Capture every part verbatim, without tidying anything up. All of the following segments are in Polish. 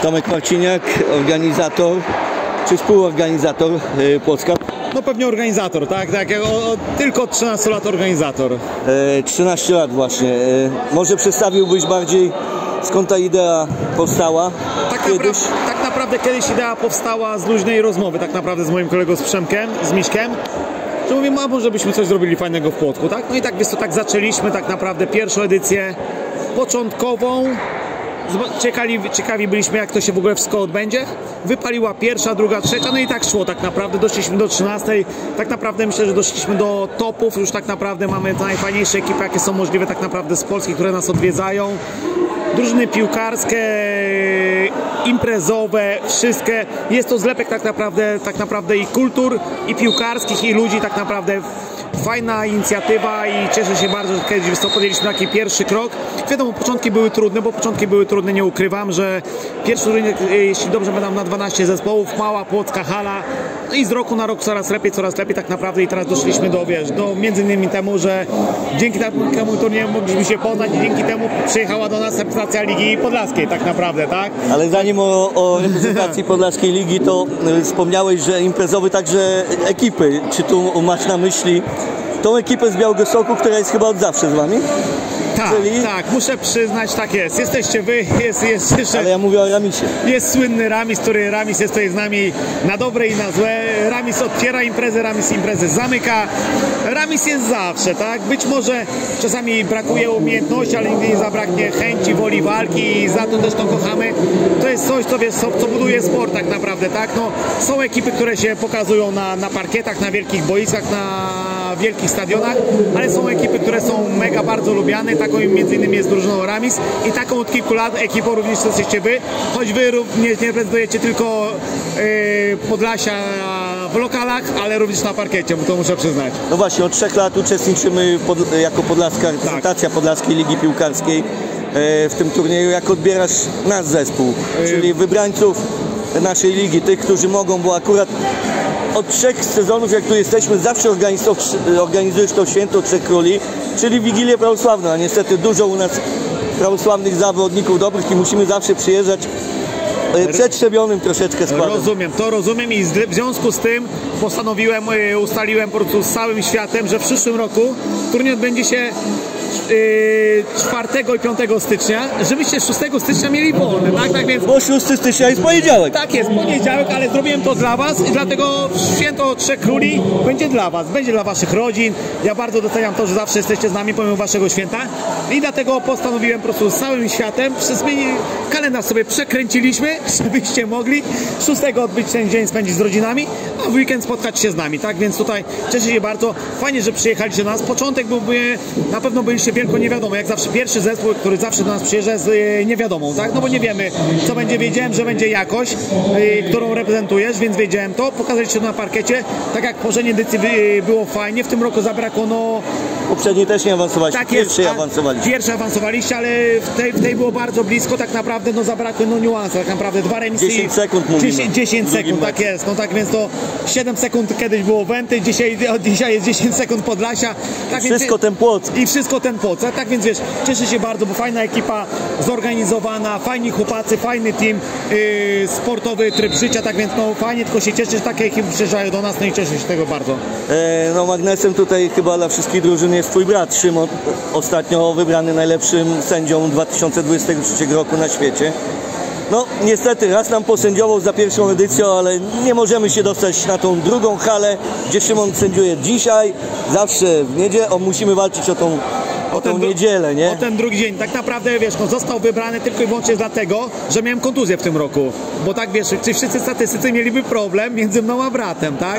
Tomek Marciniak, organizator, czy współorganizator yy, Płocka? No pewnie organizator, tak? tak o, o, tylko od trzynastu lat organizator. Yy, trzynaście lat właśnie. Yy, może przedstawiłbyś bardziej, skąd ta idea powstała? Tak, kiedyś? Naprawdę, tak naprawdę kiedyś idea powstała z luźnej rozmowy, tak naprawdę z moim kolegą z Przemkiem, z Miśkiem. Że mówimy, a może byśmy coś zrobili fajnego w Płocku, tak? No i tak, wiesz co, tak zaczęliśmy tak naprawdę pierwszą edycję początkową. Ciekawi, ciekawi byliśmy, jak to się w ogóle wszystko odbędzie. Wypaliła pierwsza, druga, trzecia, no i tak szło tak naprawdę. Doszliśmy do trzynastej. Tak naprawdę myślę, że doszliśmy do topów. Już tak naprawdę mamy najfajniejsze ekipy, jakie są możliwe tak naprawdę z Polski, które nas odwiedzają. Drużyny piłkarskie, imprezowe, wszystkie. Jest to zlepek tak naprawdę, tak naprawdę i kultur, i piłkarskich, i ludzi tak naprawdę. Fajna inicjatywa i cieszę się bardzo, że kiedyś podjęliśmy taki pierwszy krok. Wiadomo, początki były trudne, bo początki były trudne, nie ukrywam, że pierwszy turniej, jeśli dobrze będą na dwanaście zespołów, mała płocka hala, no i z roku na rok coraz lepiej, coraz lepiej tak naprawdę i teraz doszliśmy do, wiesz, do między innymi temu, że dzięki temu turniejowi mogliśmy się poznać i dzięki temu przyjechała do nas reprezentacja Ligi Podlaskiej tak naprawdę, tak? Ale zanim o, o reprezentacji Podlaskiej Ligi, to y, wspomniałeś, że imprezowy także ekipy. Czy tu masz na myśli tą ekipę z Białegostoku, która jest chyba od zawsze z wami? Tak, Czyli... tak, muszę przyznać, tak jest. Jesteście wy, jest, jest jeszcze... Ale ja mówię o Ramisie. Jest słynny Ramis, który Ramis jest tutaj z nami na dobre i na złe. Ramis otwiera imprezę, Ramis imprezę zamyka. Ramis jest zawsze, tak? Być może czasami brakuje umiejętności, ale nigdy nie zabraknie chęci, woli walki i za to też to kochamy. To jest coś, co, wiesz, co, co buduje sport tak naprawdę, tak? No, są ekipy, które się pokazują na, na parkietach, na wielkich boiskach, na wielkich stadionach, ale są ekipy, które są mega bardzo lubiane. Taką między innymi jest drużyną Ramis i taką od kilku lat ekipą również jesteście wy, choć wy również nie reprezentujecie tylko yy, Podlasia w lokalach, ale również na parkiecie, bo to muszę przyznać. No właśnie, od trzech lat uczestniczymy pod, jako podlaska reprezentacja tak. Podlaskiej Ligi Piłkarskiej yy, w tym turnieju. Jak odbierasz nasz zespół, yy. czyli wybrańców naszej ligi, tych, którzy mogą, bo akurat od trzech sezonów, jak tu jesteśmy, zawsze organizujesz to święto Trzech Króli, czyli Wigilię Prawosławną, a niestety dużo u nas prawosławnych zawodników dobrych i musimy zawsze przyjeżdżać przetrzebionym troszeczkę składem. Rozumiem, to rozumiem i w związku z tym postanowiłem, ustaliłem po prostu z całym światem, że w przyszłym roku turniej odbędzie się czwartego i piątego stycznia, żebyście szóstego stycznia mieli wolne, tak? Tak więc... Bo szóstego stycznia jest poniedziałek. Tak jest, poniedziałek, ale zrobiłem to dla was i dlatego święto Trzech Króli będzie dla was, będzie dla waszych rodzin. Ja bardzo doceniam to, że zawsze jesteście z nami pomimo waszego święta i dlatego postanowiłem po prostu z całym światem, przez kalendarz sobie przekręciliśmy, żebyście mogli szóstego odbyć ten dzień spędzić z rodzinami, a w weekend spotkać się z nami, tak? Więc tutaj cieszę się bardzo, fajnie, że przyjechaliście do nas. Początek byłby, na pewno byliście wielko niewiadomo, jak zawsze pierwszy zespół, który zawsze do nas przyjeżdża z yy, niewiadomą, tak? No bo nie wiemy, co będzie, wiedziałem, że będzie jakość, yy, którą reprezentujesz, więc wiedziałem to, pokazaliście to na parkiecie, tak jak poprzedniej edycji yy, było fajnie, w tym roku zabrakło, no... Poprzedniej też nie awansowaliście, tak pierwszej awansowaliście. Pierwsze awansowaliście, ale w tej, w tej było bardzo blisko, tak naprawdę, no zabrakły, no niuanse, tak naprawdę, dwa remisy... dziesięć sekund mówimy. dziesięć, dziesięć sekund, tak jest, no tak więc to siedem sekund kiedyś było Wenty, dzisiaj, dzisiaj jest dziesięć sekund Podlasia. Tak I wszystko więc, ten Płock. I wszystko ten Płock, tak więc wiesz, cieszę się bardzo, bo fajna ekipa zorganizowana, fajni chłopacy, fajny team, yy, sportowy tryb życia, tak więc no fajnie, tylko się cieszę, że takie ekipy przyjeżdżają do nas, no i cieszę się tego bardzo. E, no magnesem tutaj chyba dla wszystkich drużyn jest twój brat Szymon, ostatnio wybrany najlepszym sędzią dwa tysiące dwudziestego trzeciego roku na świecie. No niestety raz nam posędziował za pierwszą edycją, ale nie możemy się dostać na tą drugą halę, gdzie Szymon sędziuje dzisiaj, zawsze w niedzielę, o, musimy walczyć o tą O, o tą niedzielę, nie? O ten drugi dzień. Tak naprawdę, wiesz, no został wybrany tylko i wyłącznie dlatego, że miałem kontuzję w tym roku. Bo tak, wiesz, czy wszyscy statystycy mieliby problem między mną a bratem, tak?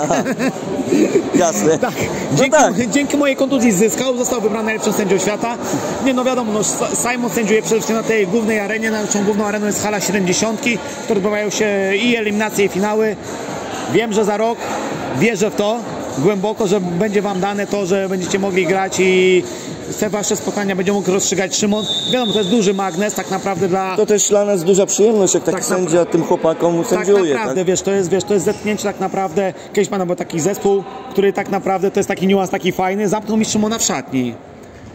Jasne. Tak. No Dzięki, tak. dzięki mojej kontuzji zyskał, został wybrany najlepszym sędzią świata. Nie, no wiadomo, no, Simon sędziuje przede wszystkim na tej głównej arenie, naszą główną areną jest hala siedemdziesiąt, w której odbywają się i eliminacje, i finały. Wiem, że za rok wierzę w to głęboko, że będzie wam dane to, że będziecie mogli grać i te wasze spotkania będzie mógł rozstrzygać Szymon. Wiadomo, to jest duży magnes tak naprawdę dla... To też dla nas duża przyjemność, jak taki tak sędzia naprawdę, tym chłopakom sędziuje. Tak naprawdę, tak? Wiesz, to jest, wiesz, to jest zetknięcie tak naprawdę. Kiedyś pan był taki zespół, który tak naprawdę, to jest taki niuans taki fajny, zamknął mi Szymona w szatni.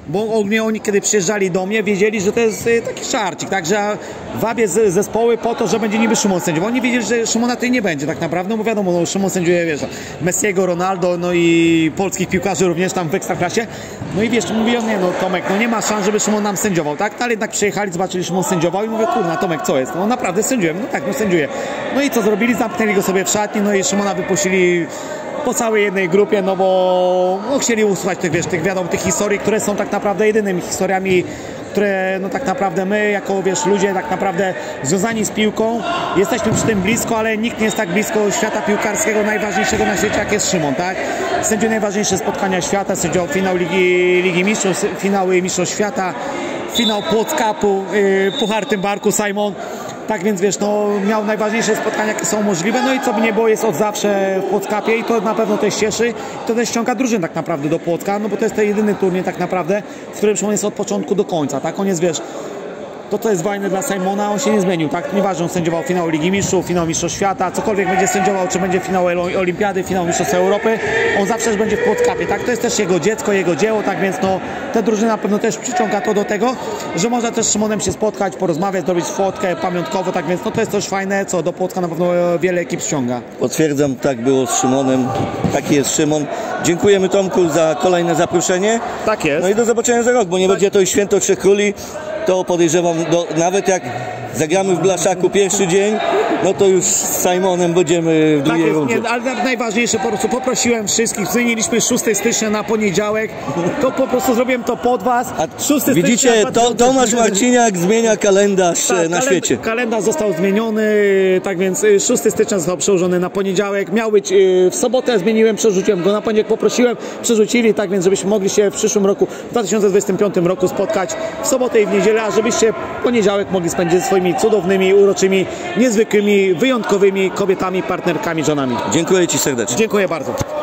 bo ogólnie oni kiedy przyjeżdżali do mnie, wiedzieli, że to jest y, taki żarcik, tak, że ja wabię z, zespoły po to, że będzie niby Szymon sędziował. Oni wiedzieli, że Szymona tutaj nie będzie tak naprawdę, no bo wiadomo, no, Szymon sędziuje, wiesz, Messiego, Ronaldo, no i polskich piłkarzy również tam w Ekstraklasie. No i wiesz, mówią, nie no Tomek, no nie ma szans, żeby Szymon nam sędziował, tak? Ale jednak przyjechali, zobaczyli, Szymon sędziował i mówię, kurna, Tomek, co jest? No naprawdę sędziuję, no tak, no sędziuję. No i co zrobili? Zamknęli go sobie w szatni, no i Szymona wypuścili po całej jednej grupie, no bo no, chcieli usłyszeć tych, wiesz, tych wiadomo, tych historii, które są tak naprawdę jedynymi historiami, które no tak naprawdę my, jako wiesz, ludzie tak naprawdę związani z piłką, jesteśmy przy tym blisko, ale nikt nie jest tak blisko świata piłkarskiego, najważniejszego na świecie, jak jest Szymon, tak? Sędziuje najważniejsze spotkania świata, sędziował finał Ligi, Ligi Mistrzów, finały Mistrzostw Świata, finał Płock Cupu, yy, Puchar Tymbarku, Simon. Tak więc wiesz, no miał najważniejsze spotkania, jakie są możliwe, no i co by nie było, jest od zawsze w Płock Cupie i to na pewno też cieszy. To też ściąga drużynę tak naprawdę do Płocka, no bo to jest ten jedyny turniej tak naprawdę, w którym on jest od początku do końca, tak? On jest, wiesz, to co jest fajne dla Simona, on się nie zmienił, tak? Nieważne, on sędziował finał Ligi Mistrzów, finał Mistrzostw Świata, cokolwiek będzie sędziował, czy będzie finał Olimpiady, finał Mistrzostw Europy, on zawsze będzie w Płock Cupie, tak? To jest też jego dziecko, jego dzieło, tak więc no, ta drużyna na pewno też przyciąga to do tego, że można też z Szymonem się spotkać, porozmawiać, zrobić fotkę pamiątkowo, tak więc no to jest też fajne, co do Płocka na pewno wiele ekip przyciąga. Potwierdzam, tak było z Szymonem, taki jest Szymon. Dziękujemy Tomku za kolejne zaproszenie. Tak jest. No i do zobaczenia za rok, bo nie tak. Będzie to już Święto Trzech Króli, to podejrzewam, do, nawet jak zagramy w Blaszaku pierwszy dzień, no to już z Simonem będziemy w drugiej tak rundzie. Nie, ale najważniejsze, po prostu poprosiłem wszystkich, zmieniliśmy szóstego stycznia na poniedziałek, to po prostu zrobiłem to pod was. A szóstego widzicie, stycznia, to, Tomasz Marciniak zmienia kalendarz tak, na kalend świecie. Kalendarz został zmieniony, tak więc szóstego stycznia został przełożony na poniedziałek. Miał być w sobotę, zmieniłem, przerzuciłem go na poniedziałek, poprosiłem, przerzucili, tak więc żebyśmy mogli się w przyszłym roku, w dwa tysiące dwudziestym piątym roku spotkać w sobotę i w niedzielę, a żebyście poniedziałek mogli spędzić swoimi cudownymi, uroczymi, niezwykłymi, wyjątkowymi kobietami, partnerkami, żonami. Dziękuję Ci serdecznie. Dziękuję bardzo.